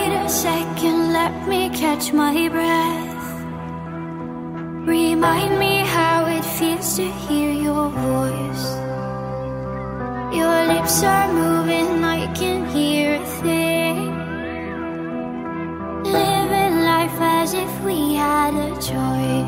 Wait a second, let me catch my breath. Remind me how it feels to hear your voice. Your lips are moving, I can hear a thing. Living life as if we had a choice.